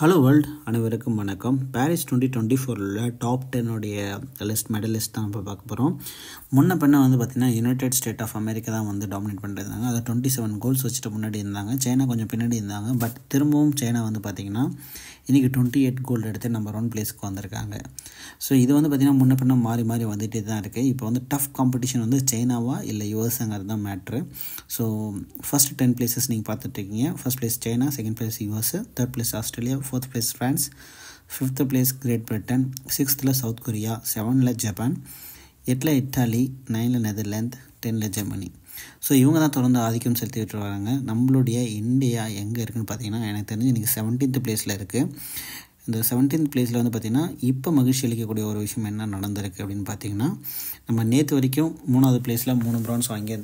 Hello world, அனைவருக்கும் வணக்கம். Paris 2024 top 10 medallist தான் இப்போ பார்க்க போகிறோம். முன்ன பின்ன பார்த்திங்கன்னா யுனைடெட் ஸ்டேட் ஆஃப் அமெரிக்கா தான் டாமினேட் பண்ணிருந்தாங்க. அதை 27 கோல்ஸ் வச்சுட்டு முன்னாடி இருந்தாங்க. சைனா கொஞ்சம் பின்னாடி இருந்தாங்க. பட் திரும்பவும் சைனா பார்த்திங்கன்னா இன்றைக்கி 28 கோல் எடுத்து நம்பர் 1 பிளேஸ்க்கு வந்திருக்காங்க. ஸோ இது பார்த்திங்கன்னா முன்ன பின்ன மாறி மாறி வந்துகிட்டே தான் இருக்குது. இப்போ டஃப் காம்படிஷன் சைனாவா இல்லை யூஎஸ்ங்கிறது தான் மேட்ரு. ஸோ ஃபஸ்ட் 10 பிளேசஸ் நீங்கள் பார்த்துட்ருக்கீங்க. First place China, second place US, third place Australia, fourth place France, fifth place Great Britain, சிக்ஸ்த்தில் சவுத் கொரியா, 7ல் ஜப்பான், 8ல் இட்டாலி, 9ல் நெதர்லாந்து, 10ல் ஜெர்மனி. ஸோ இவங்க தான் தொடர்ந்து ஆதிக்கம் செலுத்திட்டு வராங்க. நம்மளுடைய இந்தியா எங்கே இருக்குதுன்னு பார்த்தீங்கன்னா, எனக்கு தெரிஞ்சு இன்றைக்கி 17th பிளேஸில் இருக்குது. இந்த 17th பிளேஸில் பார்த்திங்கன்னா இப்போ மகிழ்ச்சி அளிக்கக்கூடிய ஒரு விஷயம் என்ன நடந்திருக்கு அப்படின்னு பார்த்தீங்கன்னா, நம்ம நேற்று வரைக்கும் 3வது பிளேஸில் 3 ப்ரான்ஸ் வாங்கி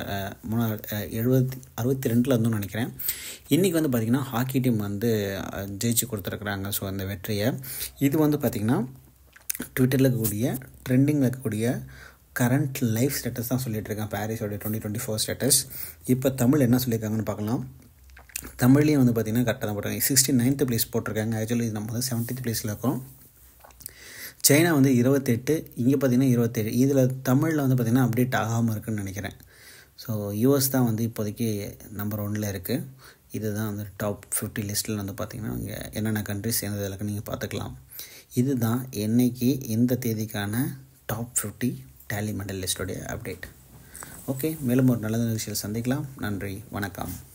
62 இருந்தும் நினைக்கிறேன். இன்றைக்கி பார்த்திங்கன்னா ஹாக்கி டீம் ஜெயிச்சு கொடுத்துருக்குறாங்க. ஸோ அந்த வெற்றியை இது பார்த்திங்கன்னா ட்விட்டரில் இருக்கக்கூடிய ட்ரெண்டிங்கில் இருக்கக்கூடிய கரண்ட் லைஃப் ஸ்டேட்டஸ் தான் சொல்லிகிட்ருக்கேன். பாரிஸோடைய 2024 ஸ்டேட்டஸ். இப்போ தமிழ் என்ன சொல்லியிருக்காங்கன்னு பார்க்கலாம். தமிழ்லேயும் பார்த்திங்கன்னா கரெக்டாக தான் போட்டிருக்காங்க. 69th பிளேஸ் போட்டிருக்காங்க. ஆக்சுவலி இது நம்ம 70th பிளேஸில் இருக்கோம். சைனா 28, இங்கே பார்த்திங்கன்னா 27. இதில் தமிழில் பார்த்திங்கன்னா அப்டேட் ஆகாமல் இருக்குதுன்னு நினைக்கிறேன். ஸோ யூஎஸ் தான் இப்போதைக்கு நம்பர் 1ல் இருக்குது. இதுதான் டாப் 50 லிஸ்ட்டில் பார்த்திங்கன்னா இங்கே என்னென்ன கண்ட்ரிஸ் எந்த இதில் நீங்கள் பார்த்துக்கலாம். இதுதான் என்னைக்கு இந்த தேதிக்கான டாப் 50 டேலி மெடல் லிஸ்டோடைய அப்டேட். ஓகே, மேலும் ஒரு நல்ல நிகழ்ச்சியில் சந்திக்கலாம். நன்றி, வணக்கம்.